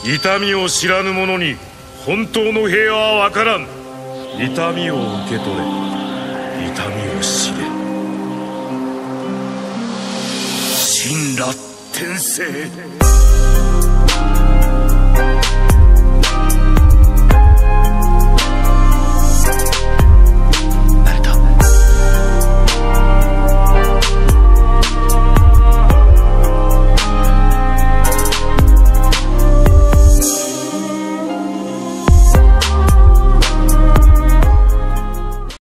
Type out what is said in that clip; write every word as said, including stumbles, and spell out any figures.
痛みを知らぬ者に本当の平和は分からん。痛みを受け取れ、痛みを知れ。神羅転生。